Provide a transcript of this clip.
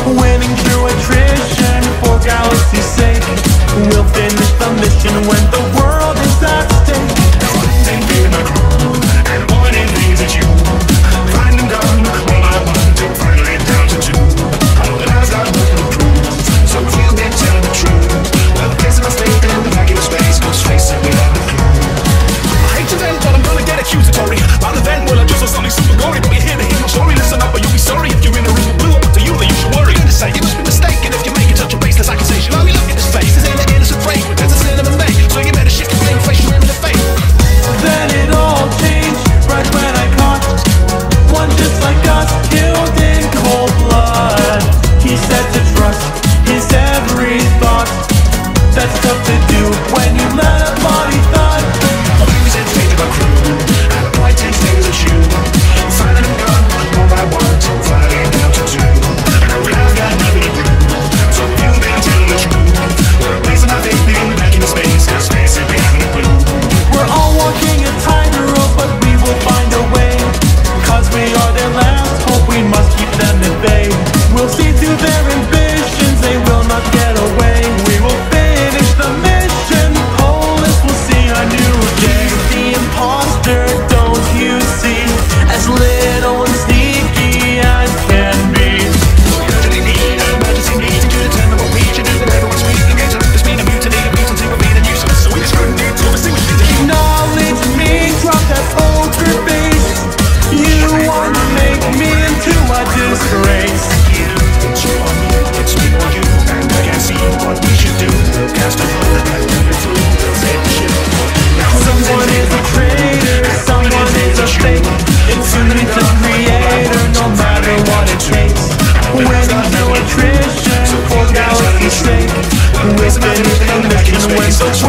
winning through attrition for galaxy's sake. We'll finish the mission when the world is at stake. Taking my crew and pointing things at you. Find them done one by one till finally down to two. All the lies got nothing to prove, so if you've been telling the truth, well, the place of mistake in the vacuum of space, cause face it, we have the clue. I hate to vent, but I'm gonna get accusatory. About the vent, well, I just saw something super gory, but you're here to hear my story. Listen up, or you'll be sorry if you're in a room with blue. Up to you, then you should worry. I'm gonna say you must be mistaken if you make such a baseless accusation. I mean, look at his face, his innocent fragrance, there's a sin of a mate, so you better shift your blame face, you're in the face. Then it all changed right when I caught one just like us, killed in cold blood. He said to trust his every thought. That's tough to do when you let a body thought. Things that fade my crew, and the boy takes things at you. Finding them gone one by one till finally down to two. And I've got nothing to prove, so you've been telling the truth. We're placing our faith in the vacuum of space, cause space is behind the blue. We're all walking a tightrope, but we will find a way. Cause we are their last hope, we must keep them at bay. We'll see through their ambitions, they will not get away. We will finish the mission, Polis will see a new day. The impostor, don't you see, as little and sneaky as can be. Urgently need an emergency meeting to determine what we should do. But everyone's speaking against us, there's been a mutiny, a mutancy will be the nuisance. So we just couldn't need to oversee what we do. Acknowledge me, drop that poker face. You want to make me into a disgrace. It's you on me, it's me on you, and I can't see what we should do. Cast a vote and move it through, we'll save the ship. Now Someone is a traitor, someone is a fake. It's only the creator, no matter what it takes. Winning through attrition for galaxy's sake. We'll finish the mission when the